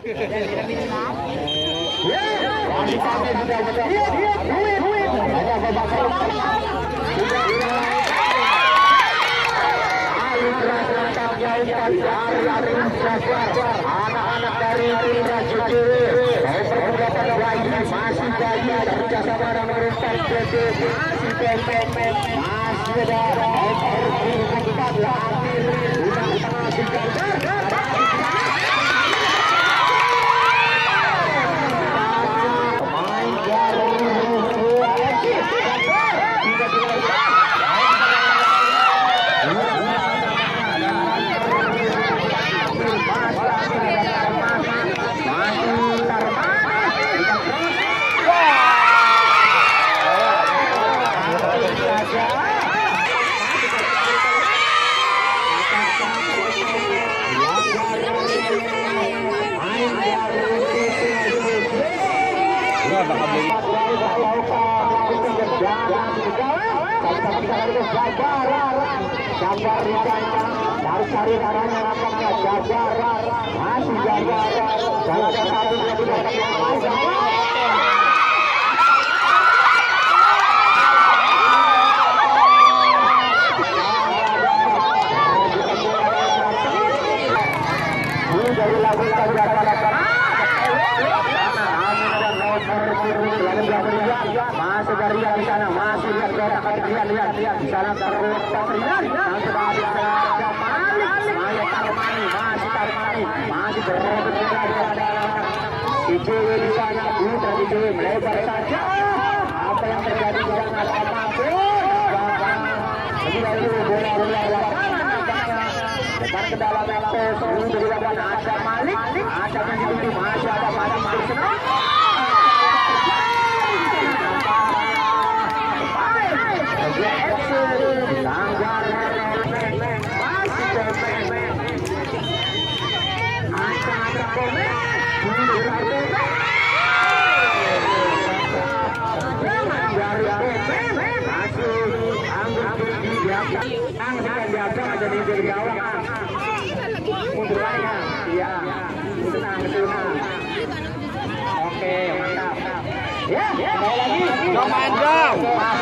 Anak-anak dari Timnas JKW masih bayi kerjasama dengan pemerintah masih pempek masih ada cari caranya nampaknya jajar masih jajar salah satu dari lagu masih dari di sana masih lihat di sana terus masih IJW di sana putra IJW melebar saja apa yang terjadi di sana lebar ke dalam pos dilakukan ada Malik ada yang masih ada Malik bersenang oke mantap ya lagi Manjang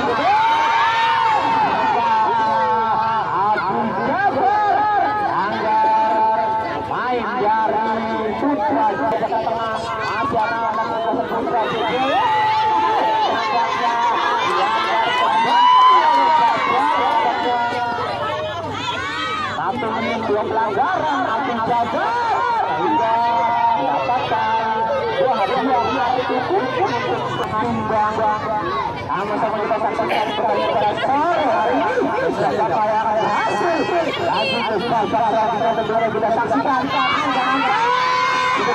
dua pelanggaran akun jaga hingga mendapatkan dua hadiah cukup seimbang sama-sama kita saksikan pertandingan sore hari ini siapa yang hasil lagi kita saksikan kita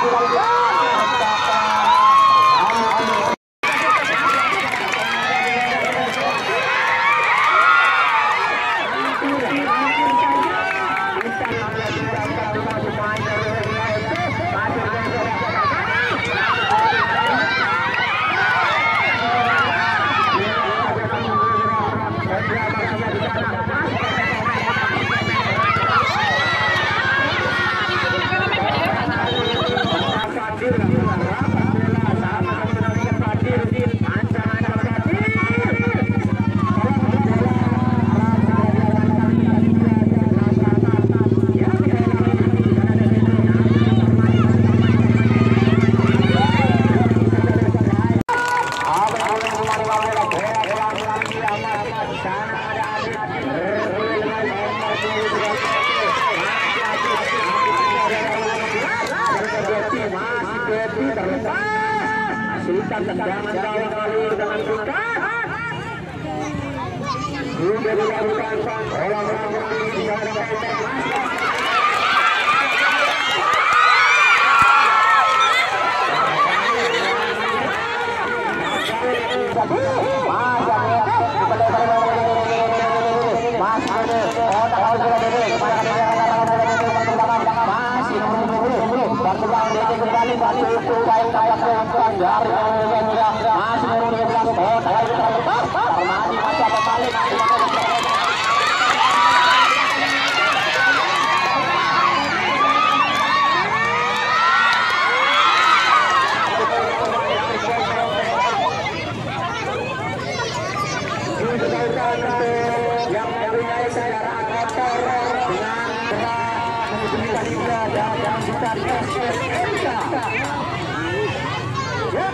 silakan tendangan gawang kali dengan buka sudah dilakukan orang-orang di sana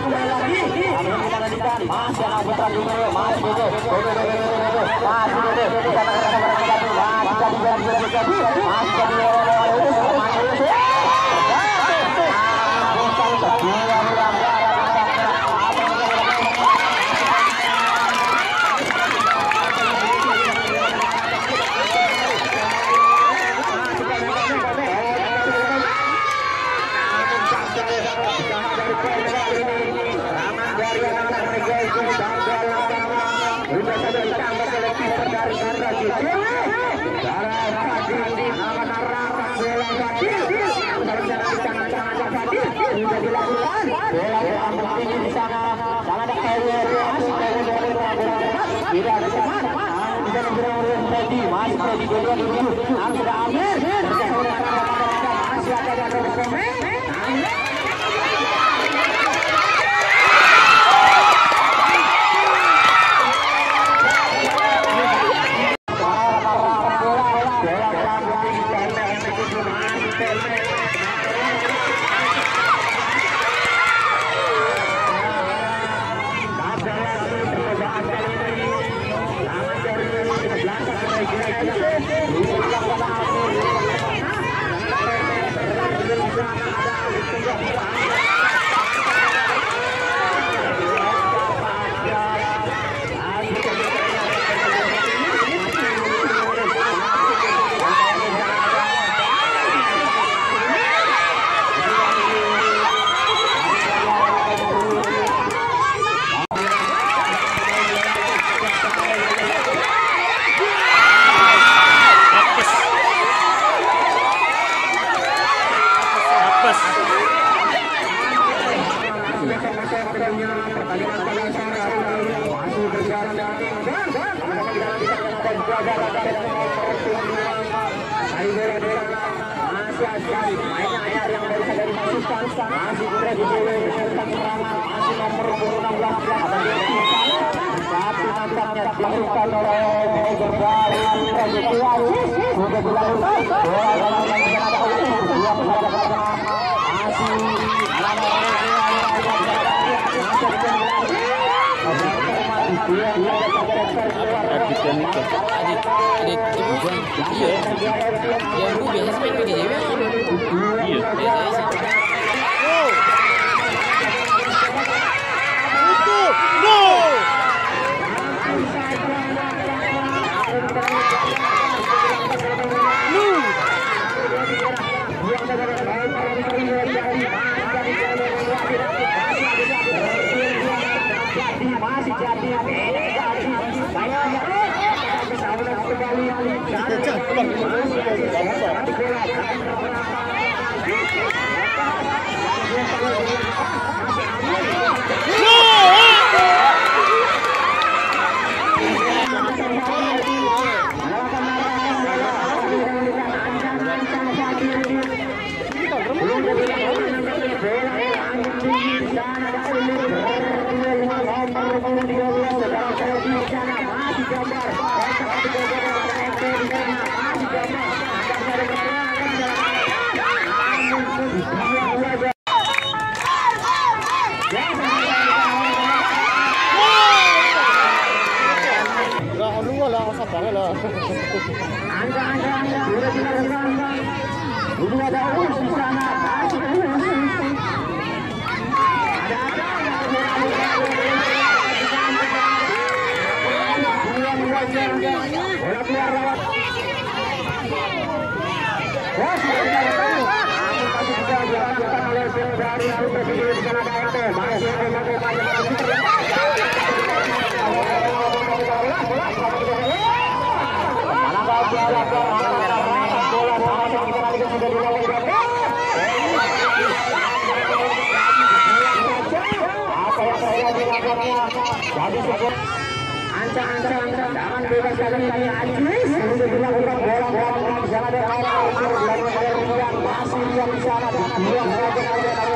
kembali lagi. Kita lanjutkan. Masih anak putra juga. Masih Dodo. Masih Dodo. Kita Jangan bebas kali ini Ajis untuk dilakukan bola-bola di sana ada masih yang di sana dan